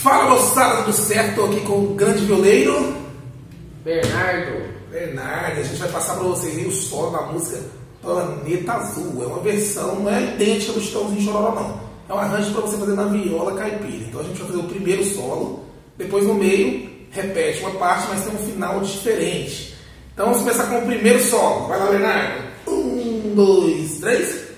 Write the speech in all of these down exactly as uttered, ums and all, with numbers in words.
Fala, moçada, tudo certo? Estou aqui com o grande violeiro Bernardo. Bernardo, a gente vai passar para vocês aí o solo da música Planeta Azul. É uma versão, não é idêntica do Chitãozinho Chororó, não. É um arranjo para você fazer na viola caipira. Então a gente vai fazer o primeiro solo, depois no meio repete uma parte, mas tem um final diferente. Então vamos começar com o primeiro solo. Vai lá, Bernardo. Um, dois, três.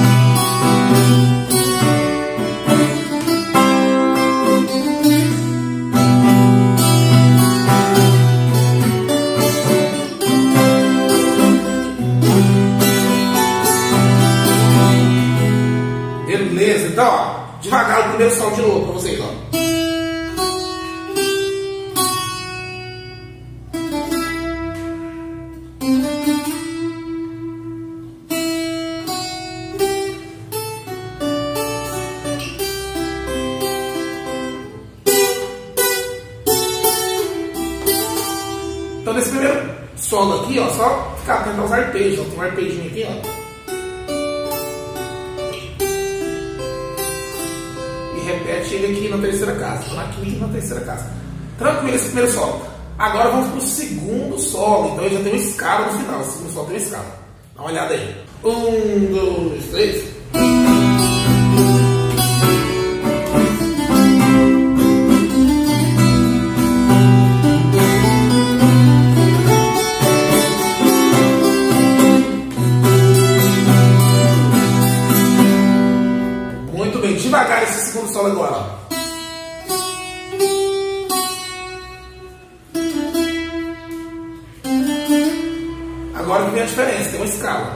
Beleza, então ó, devagar o primeiro solo de novo para vocês, ó. Então nesse primeiro solo aqui, ó, só ficar atento aos arpejos, ó. Tem um arpejinho aqui, ó. Repete ele aqui na terceira casa, na quinta e na terceira casa. Tranquilo esse primeiro solo. Agora vamos para o segundo solo. Então ele já tem uma escala no final. O segundo solo tem uma escala. Dá uma olhada aí. Um, dois, três. Muito bem, devagar esse segundo solo agora, ó. Agora que vem a diferença, tem uma escala.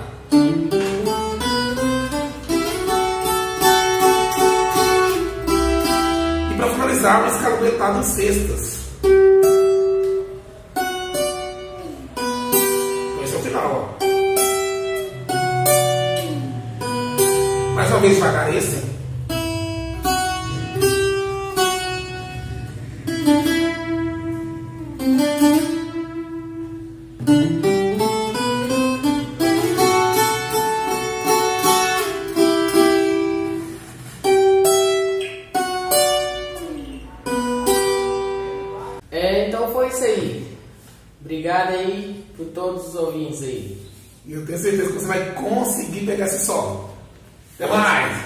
E para finalizar, uma escala dupletada em sextas. Então esse é o final, ó. Mais uma vez devagar esse. É, então foi isso aí. Obrigado aí por todos os ouvintes aí. E eu tenho certeza que você vai conseguir pegar esse solo. Até mais!